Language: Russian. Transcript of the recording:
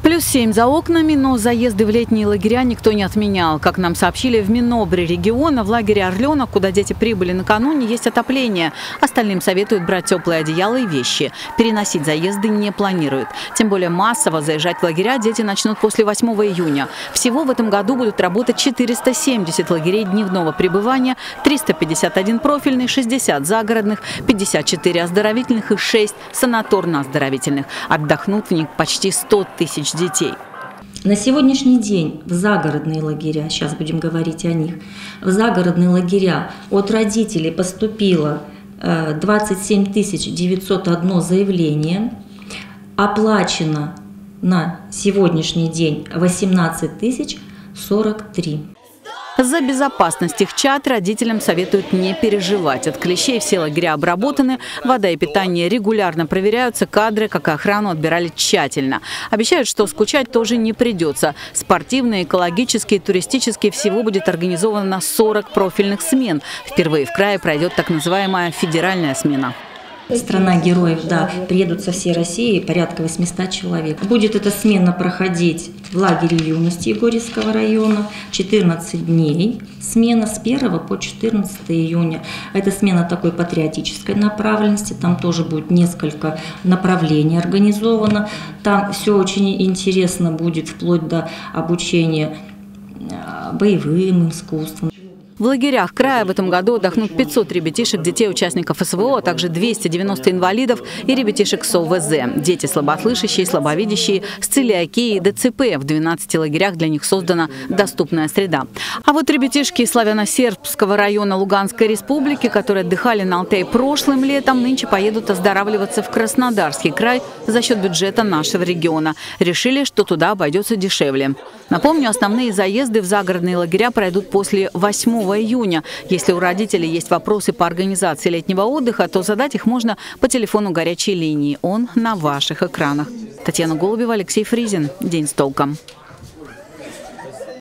+7 за окнами, но заезды в летние лагеря никто не отменял. Как нам сообщили в Минобре региона, в лагере «Орленок», куда дети прибыли накануне, есть отопление. Остальным советуют брать теплые одеяла и вещи. Переносить заезды не планируют. Тем более массово заезжать в лагеря дети начнут после 8 июня. Всего в этом году будут работать 470 лагерей дневного пребывания, 351 профильный, 60 загородных, 54 оздоровительных и 6 санаторно-оздоровительных. Отдохнут в них почти 100 тысяч детей. На сегодняшний день в загородные лагеря, сейчас будем говорить о них, в загородные лагеря от родителей поступило 27 901 заявление, оплачено на сегодняшний день 18 043. За безопасность их чад родителям советуют не переживать. От клещей все лагеря обработаны, вода и питание регулярно проверяются, кадры, как и охрану, отбирали тщательно. Обещают, что скучать тоже не придется. Спортивные, экологические, туристические, всего будет организовано 40 профильных смен. Впервые в крае пройдет так называемая федеральная смена. Страна героев, да, приедут со всей России, порядка 800 человек. Будет эта смена проходить в лагере юности Егорьевского района 14 дней. Смена с 1 по 14 июня. Это смена такой патриотической направленности, там тоже будет несколько направлений организовано. Там все очень интересно будет, вплоть до обучения боевым искусствам. В лагерях края в этом году отдохнут 500 ребятишек, детей-участников СВО, а также 290 инвалидов и ребятишек с ОВЗ. Дети слабослышащие, слабовидящие, с целиакией и ДЦП. В 12 лагерях для них создана доступная среда. А вот ребятишки из Славяно-Сербского района Луганской республики, которые отдыхали на Алтае прошлым летом, нынче поедут оздоравливаться в Краснодарский край за счет бюджета нашего региона. Решили, что туда обойдется дешевле. Напомню, основные заезды в загородные лагеря пройдут после 8 июня. Если у родителей есть вопросы по организации летнего отдыха, то задать их можно по телефону горячей линии. Он на ваших экранах. Татьяна Голубева, Алексей Фризин. День с толком.